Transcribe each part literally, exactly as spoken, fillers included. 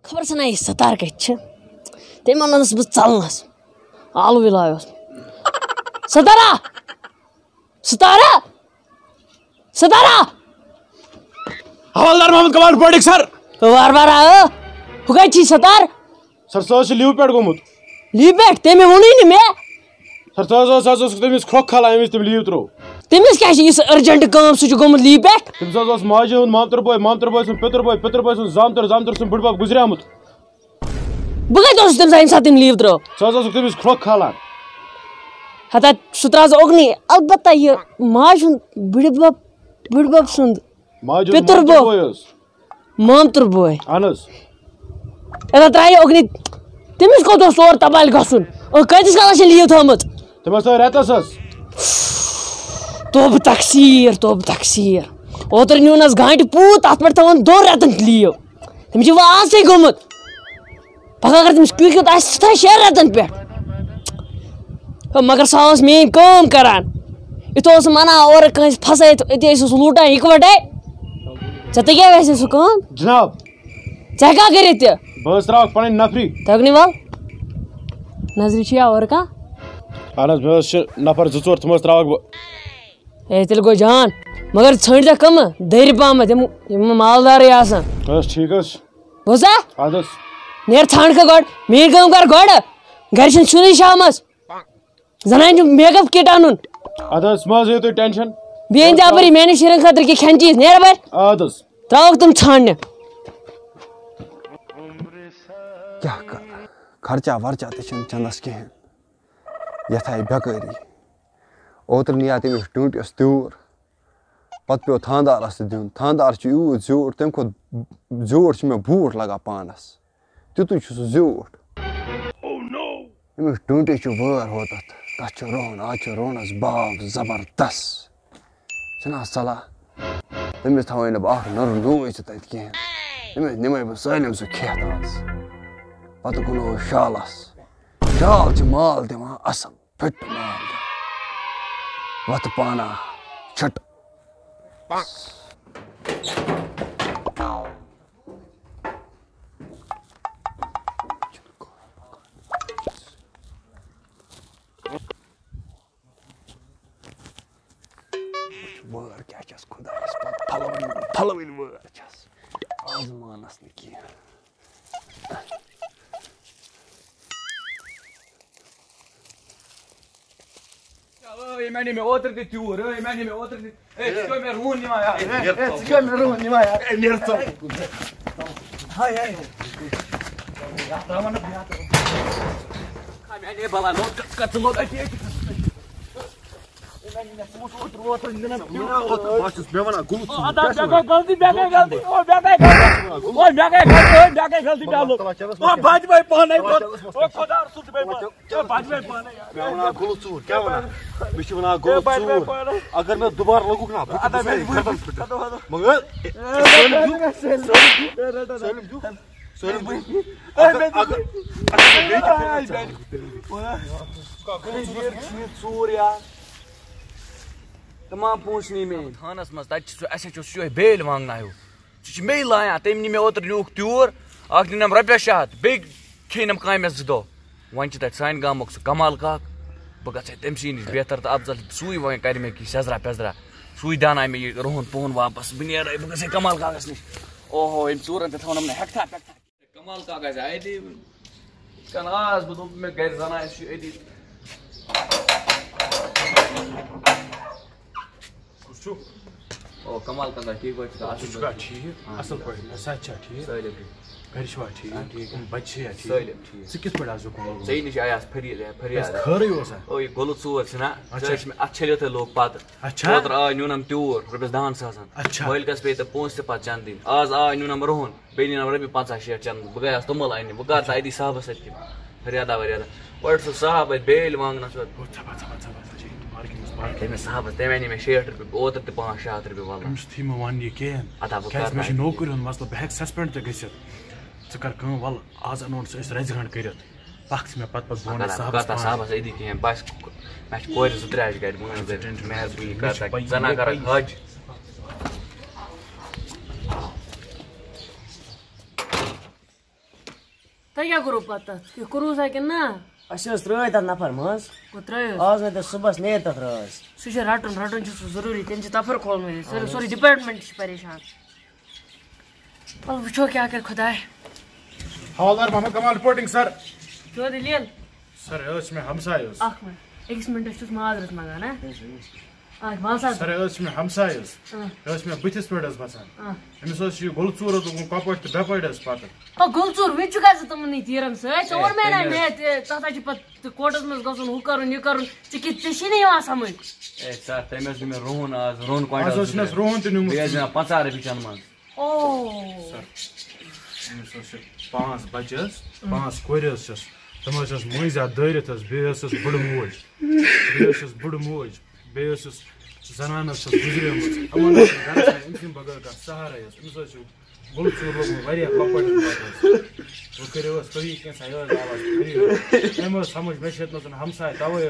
खबर छना ये सतार कछ ते मनस बस चलनस आलू विलायोस सतारा सतारा सतारा हवलदार मोहम्मद कमाल रिपोर्टिंग सर बार बार आयो हुकै छी सतार सर सो लीव पेट गोमुत लीव पेट तेमे वोनी नि मे सर सो सो सो तमिस खोख खला एमिस तम लीव त्रो तमिस क्या इस अर्जेंट काम सु गोमुत लीव पेट तमिस ओस माजे हुन मामतर बॉय मामतर बॉय सुन पितर बॉय पितर बॉय सुन जामतर जामतर सुन बुडबाब गुजरियामुत बगै दोस तम साइन साथ लीव त्रो सो सो तमिस खोख खला हता सुत्राज ओगनी अलबत्ता ये माज हुन बुडबाब बुडबाब सुन माजे पितर बॉय मामतर बॉय अनस एदा त्राय ओगनी तमिस को दोस और तबाल गसुन ओ कतिस काला लीव थमत तमस रेतसस तोब तकसीर तोब तकसीर ओतर न्यूनस गांट पूत अत पे थवन दो रेतन लीव तम वासे गोमुत पक अगर तमिस क्यों था शे रेतन पे मगर सह मेन काम करान इत मना और कस फसत अति लूटान इकवटे ऐ तगे वैसे सह काम जनाब ऐ क्या कर बस त्रा पन नफरी तगनी वाल नजर छिया और का अनस बस नफर जो चोर तमस त्रा ए तेल गो जान मगर छंड जा कम दर पाम यम मालदार आसान बस ठीक है बोसा आदस नेर छांड का गड मेन काम कर गड घर छन सुनी शामस जनान मेकअप किट आनुन आदस मज है तो टेंशन बेन जा परी मैंने शिरन खातर की खन चीज नेर बर आदस त्राव तुम छांडने क्या कर खर्चा वर्चा ते चंदस कहें यथाई बेकारी ओतर निया तमिस टूटस त्यूर पत पे थानदारस दिन थानदार यूत जोट तम खो जोट मे बूट लगा पानस तुतु जोट अमिस टूटिस वार होत तथ रोन आज रोनस बाग जबरदस्त छना सलाह तमिस थवन अख नर नोज तत कहें तमिस निमे बह सालिम सह खेत आज पत कुनो शालस शाल माल दिवान असल फिट माल वत पाना छट वर क्या छस खुदास पत फलवन फलवन वर छस आजमानस न की Oy मैंने में ओतर के त्यूर ओय मैंने में ओतर के ए इसको मैं रून निमा यार ए इसको मैं रून निमा यार ए निरतो हाय हाय रावण बिया तो खा मैंने बाला लो कत लो अति मैंने में पूछ ओतर ओतर निना मेरा ओतर बस मैं वना गुल आदा गलती बैगे गलती ओ बैगे गलती ओ बैगे गलती ओ बैगे गलती डालो ओ बाज भाई पाने ओ खुदा सुत भाई ओ बाज भाई पाने मैं वना गुल चूर क्या वना मिश वना गुल चूर अगर मैं दोबारा लगूं ना आदा मैं खत्म मगर सलीम जू सलीम जू अगर अगर चूर यार तमाम पूछनी में थानस मज तत अस बेल वांगनायो सह मे लाया तम नी मे ओतर न्यूक त्यूर अख दिनम रपे शत बे खेनम कामस जो दो वन तत सान गामुक सह कमाल काक बह गई तमसी नश बेहतर तो अफजल सुई वन कर मे कि सेजरा पेजरा सुई दाना मे यह रोहन पोहन वापस बह नीर बह गई कमाल काकस नश ओहो इन चूरन तवन ना हेक्था पेक्था कमाल काक अति कन आज बह दोप मे गर जना अति ओ कमाल कंदा ठीक बच असल बच ठीक असल पड़ सच ठीक सैलिम घर छवा ठीक ठीक बच्चे ठीक सैलिम ठीक से किस पड़ा जो को सही निश आयास फरिया फरिया खरे ओसा ओ ये गोल चोर छना चर्च में अच्छे लेते लोग पात अच्छा ओतर आ न्यूनम त्यूर रुपस दान सासन अच्छा मोबाइल कस पे त पोंस से पात चंद दिन आज आ न्यूनम रोहन बेनी नम रबी पांच शेयर चंद बगयास तुमल आइने बगा साइदी साहब सच की फरियादा वरियादा पड़ सो साहब बेल मांगना सो छपा छपा छपा में साहब तमें में शेठ रुपये ओतर तो पाँच शे हथ रुपये वाला थी मे वन यह कहें मे नौकरी हूं मसल बह सस्पेंड तो गि कर वल आज अनोन सह रज गंड कर पख मे पत पत साहबस अदी कहें बस मे कोर जो त्रे गर मेहरबानी कर जना कर हज Tah क्या करो पता कि करो सा कि ना अच्छा स्ट्रोय ता नफर मस कुत्रायो आज में तो सुबह ने तक रस सुशे राटन राटन जो जरूरी तेंच तफर खोल में सर सॉरी डिपार्टमेंट छ परेशान अब वुचो क्या कर खुदा हवालदार मोहम्मद कमाल रिपोर्टिंग सर जो दिलियन सर एस में हमसाय उस अख में एक मिनट छुस माजरत मंगाना आज मासा सर एस में हमसाय उस एस में बिथिस पेडस बसान एमिस ओस यु गुलचूर तो कपट ते बेपडस पात ओ गुलचूर विच का तुमनी तीरन से और मैं ना मैं तथा छि पत कोर्टस में गसन हु करन यु करन छि कि तिशी नहीं आ समझ ए सर तेमस में रोहन आज रोहन क्वांटल आज ओसनस रोहन ते नुम बेज पचास रुपया चन मन ओ सर एमिस ओस पांच बचस पांच कोरियस छस तमस मुइजा दरितस बेस बड़ मोज बेस बड़ मोज बेस जनानस गुजरेमस अमन गरस इनसिम बगर का सहारा है एमिस ओस गुलचूर लोग वारिया कपट वो करियो सही के सायो आवाज करियो एमो समझ में छत न हमसाय तवे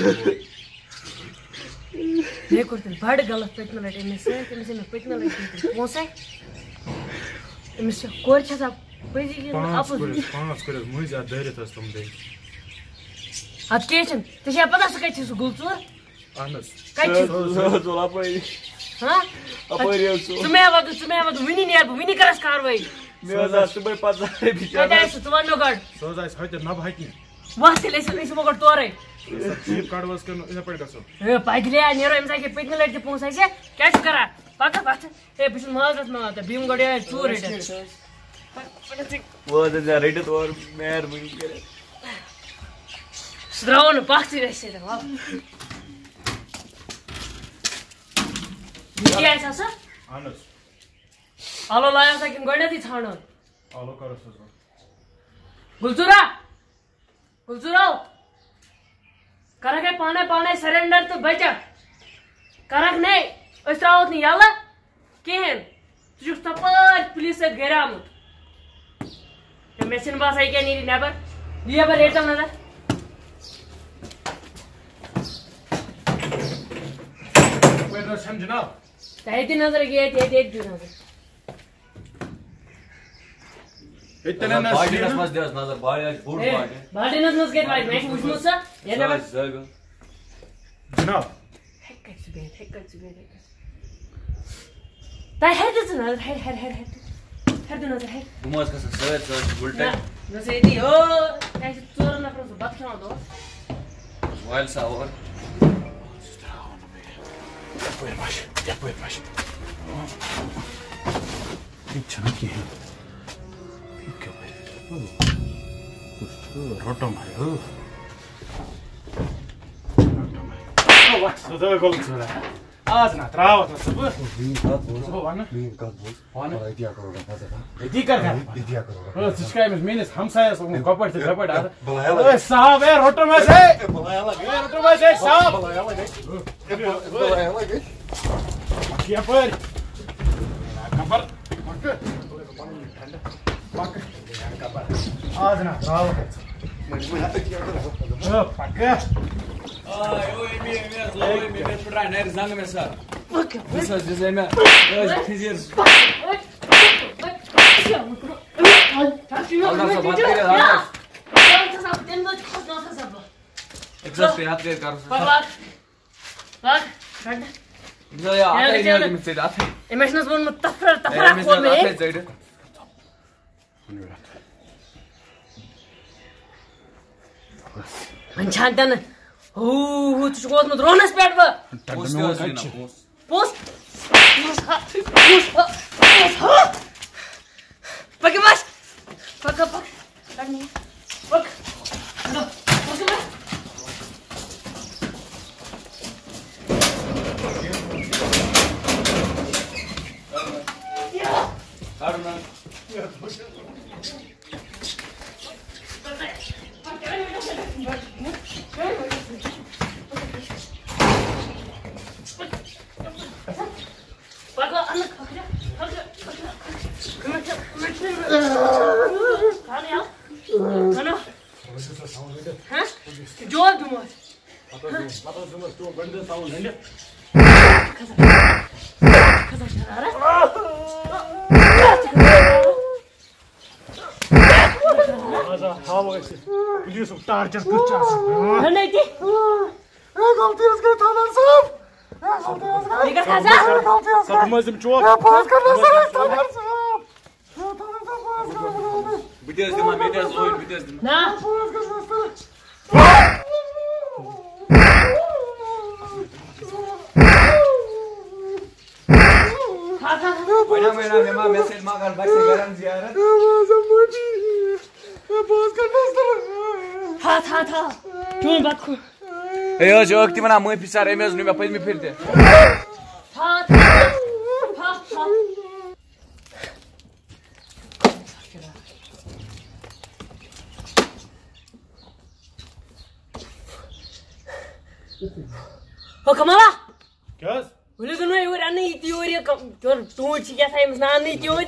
ये करते बड़ गलत पेटना लटे में से कि में पेटना लटे पोसे में से कोर छसा पैजी के पांच करे पांच करे मुइजा दरितस तुम दे अत केचन ते पता सके छ गुलचूर अनस कच्ची जोला पई हां अपरियो सो तुम्हें वद तुम्हें वद विनी नेर विनी करस कारवाई मेरा सुबह पचास रुपया कदा है तुम नो गड सो जाइस हते न भाइनी वास्ते लेस लेस मगर तोरे चीप कार्ड वास कर इन पड़ गसो ए पागले नेरो एम साके पेटने लट के पोसाई से क्या करा पाका पाछ ए बिस माजत न आते भीम गड़े चूर रेट वो जा रेट तो और मेर मुई करे स्ट्राउन पाक्ति रहसे त वाह क्या है सर अनस आलो लाया सा कि गडे थी छाण आलो करस सो गुलचूरा गुलचूरा करके पाने पाने सरेंडर तो बचा करक नहीं अस्त्रावत नहीं याला केहन तुझ तपर पुलिस से गेरामत ये मेसिन बास है क्या नीरी नेबर लिया पर लेटा नजर वेदर समझना ताई नजर गया थे थे दी नजर इतने न बाडी नस देस नजर बाडी बुड बाडी बाडी नस नस गेट भाई मैं उठनु सा ये नेबर जनाब हेक कट बे हेक कट बे ताई हेड इज नजर हेड हेड हेड हेड हेड नजर हेड गुमास का सर सर बुलटे no sé दी हो ताई चोर ना पर बात खाओ दो वाइल सावर Yapmayın baş, yapmayın baş. Bir çanak ye. Bir köpek. Kustu, rotom hay. Rotom hay. Oh, bak, suda goluk suda. Ağzına, travat nasıl bu? Bin kat boz. Bu var mı? Bin kat boz. Var mı? Para idiya करोगा पता था. Edi कर कर. इदिया करोगा. ओ सिस्काइमस menace हमसाया सो कपड़ से कपड़ आ. बुलाया ओए साहब ए रोटम है से. बुलाया लगे. ए रोटम है से साहब. बुलाया लगे. बुलाया लगे. Aqui é por. Acabar. Bak. Acabar. Ağzına, bravo. Mas mas idiya करोगा. ओ पक्का. ay o emi emi zo emi me pura ner zang me sar fuck this is this emi is fizier Allah से बात करे Allah exhaust पे हाथ कर bak bak bak bak जो या आता ही नहीं मुझसे आता है इमेशनस बोल मत तफरा तफरा खोल में मंचांतन ओ हो तू को मत रोनस पेट बा पोस्ट कर पोस्ट पोस्ट पोस्ट पक बस पक पक करनी पक लो पोस्ट बस Arman Bak anne kalkacak. Kalkacak. Kalkacak. Kalkacak. ya. Kana. Ha? Jawab dumur. Kaza. Kaza şarara. हसा हाव ऐसे पुलिस टार्चर कुछ आसा है नहीं थी ए गलती हस गई थाना साहब ए गलती हस गई लेकर खाजा गलती हस सब मजम चोक गई पास करना सर थाना साहब थाना साहब पास करना Videos दिमा videos लोड videos दिमा ना पास करना खाजा Wena wena mema message magal bache garan ziyarat था था था क्यों बात को Hey yo jok ti mana mãe pisar emez nu me pais me perde था था था था हो कमाला क्या Ule că noi ori ani teorie că doar tu ce ia să ai măsna ani teorie.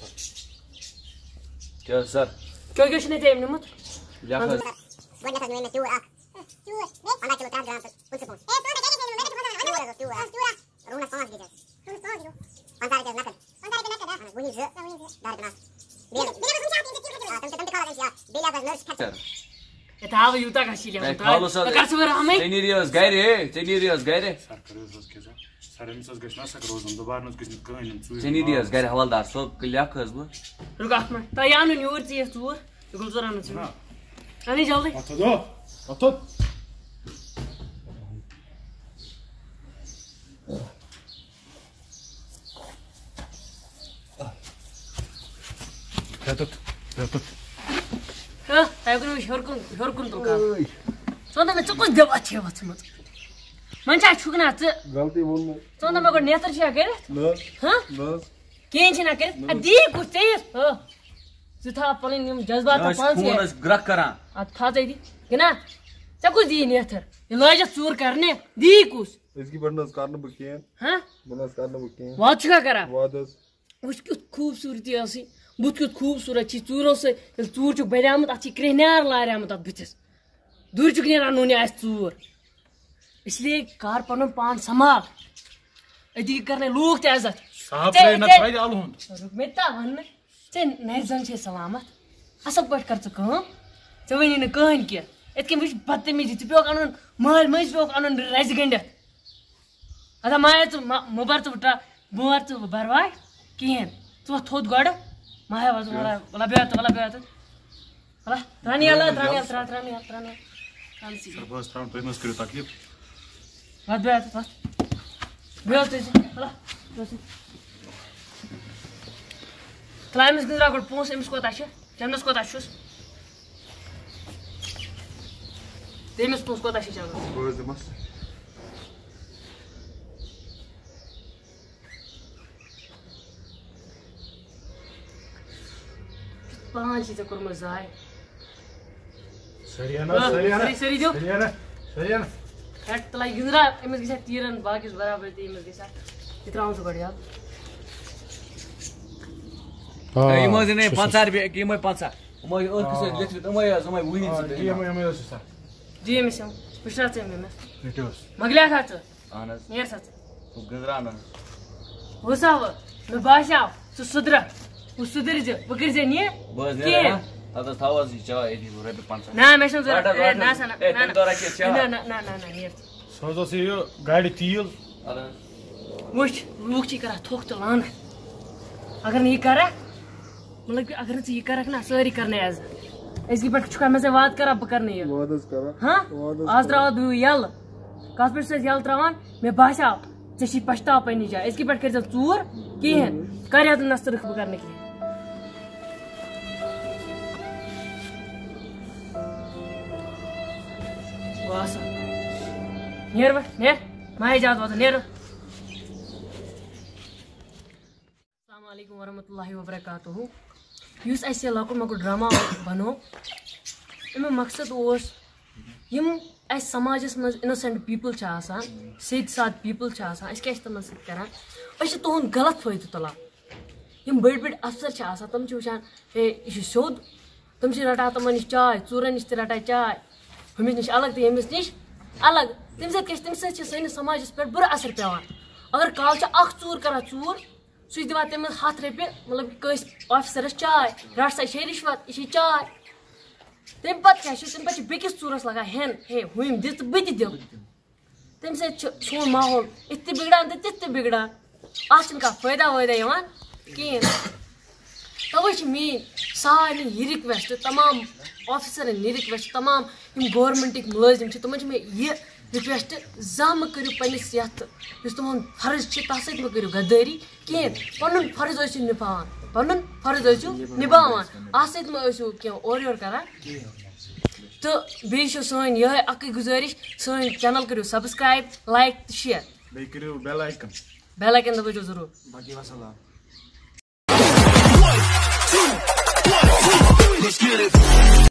क्या सर Că eu și ne tem nu mă. या कर Buat nak nuai tu ak. Tu, anak kita dalam untuk pun. Eh, tu ada jadi saya mereka tu ada tu. Tu, rumah panas gitu. Rumah panas gitu. Antar ke nak. Antar ke nak dah. Bunyi je. Dar benar. Bila bila macam siapa ini kita. Ah, tempat tempat kalau dia. Bila dah nurse kat. E tava yuta ka şile. Hey Carlos sir Ka să vă rame. Tenirios gaire Tenirios gaire सर करो सस के sir AIIMS गस ना सक रोजन दोबारा नस गस कहीं चूर Tenirios gaire havaldar so kılyak kız bu Ruka atma. Ta yanu yor zi tur. Yugul zoran zi. Ani jaldi. Atado atad Yatat yatat Ha, ay kun hörkun hörkun to ka. Sonda me çok dev açıyor batmaz. Mancha çukna tı. गलती बोल में Sonda me ko netar şey करे. बस Ha? बस Genç ne करे? Adi kuch चाहिए. Ha. Zita palin yum jazbat ta pan se. ખૂनस ग्रक करां At था जाई दी. Gina. Cha kuch di netar. İlaca çur करने. Di kuch. इसकी पढ़नस कारण बकियन Ha? बनस कारण बकियन Vat çıka kara. वादस Uç küt खूबसूरती आसी. But küt खूबसूरत छी चूरो से. Yel चूर छु बड़ामत अच्छी क्रेहनार लारामत at बितिस. दूर चुक ने रानोनी आस चूर. इसलिए कार पनो पान संभाल. अदी करने लोग ते इज्जत. साहब रे न फायदे अलहुंद रुक में ता वन से नरजन से सलामत. असल पट कर च काम. च वनी न कहन के. इत के विच बदतमीजी च पियो अनन माल मज पियो अनन रेजिडेंट. अदा माय च मोबार च उठा मोबार च बरवाय किन. तू थोद गड माया वाज मला मला बेत मला बेत. मला रानी आला रानी आला रानी आला रानी. रानी सी. बस त्रान तो नस करो तकलीफ Wat ben je? Wat? Beeld is. Voilà. Dat is. Klein is gedra kort pons em skot asje. Jam na skot asjus. Dem is pons skot asje jam. बस दमस Paanch चीज़ कर मज़ा है. सरियाना सरियाना सरी सरी दो. सरियाना सरियाना Head तलाई गिंदरा एमएस के साथ तीरन बाकी बराबर थी एमएस के साथ. इतना उनसे बढ़िया. Imo zine pancar be ki imo pancar Imo ırk kısa letrit imo ya imo wini ये मैं मैं सर जी एमएस हम. पिछला से एमएस. नेटोस मगलिया खाते. Anas नियर साथ. bu gıdrana वो साव. मैं बाशाव. सु सुधरा. वो सुधर जे. बकर जे नहीं. Baz ne Kim? ya Ada tavaz içe edi bu rebi pancar ना मैं समझ रहा. Vardır, vardır. ना सना. Eh, tem dora aqui, tchau. ना ना ना ना ना नियर. सोचो से यो गाड़ी तील Anas वुच लोग ची करा थोक तो लान. अगर नहीं करा मतलब कि अगर ये करा ना सारी करने आज. इसकी पर चुका मैं से बात करा पकड़ने ये. वादस करा हाँ? आज रात भी यल. काश पर से यल त्रावन मैं बाशा चशी पछताव पे नहीं जा. इसकी पर कर चूर की है. कर तो नस्तर करने की. वासा. नेर बस नेर. माय जात वाता नेर. अस्सलामुअलैकुम वरहमतुल्लाहि वबरकातुहू. युस ऐसे लकुन मको ड्रामा बनो. इमे मकसद ओस यम ऐस समाजस मज इनोसेंट पीपल छ आसान सीध साध पीपल छ आसान इस कैसे तमन सत करन अस तोहन गलत फायदे तुला यम बड़ बड़ अफसर छ आसान तम छ वचान ए इस सोद तम छ रटा तमन निश चाय चूरन निश रटा चाय हमिस निश अलग ते हमिस निश अलग तम से कैसे तम से छ सैन समाजस पर बुरा असर पेवान अगर काल छ अख चूर करा चूर सुई दिवा तम हाथ रपे मतलब कस ऑफिसरस चाय रट सा शे रिश्वत इस चाय तम पे क्या तम पे बेकिस चूरस लगा हेन हे हुम दि तो बह दिम तम सोन माहौल इत बिगड़ान तो तित बिगड़ान अत फायदा वायदा कहें तवे मी सारे यह रिक्वेस्ट तमाम ऑफिसर यह रिक्वेस्ट तमाम गवर्नमेंट मुलाजिम तुम मे यह रिक्वेस्ट जा मे करो पन्निस यथ तुम फर्ज तथ सत मे करो गद्दारी कहें पन फर्ज निभान पन फर्ज निभान अत सत मे कह और योर करान तो बे सन यह अक गुजारिश सन चैनल करो subscribe like share bell icon bell icon दबाइजो जरूर बाकी वसलाम Let's get it.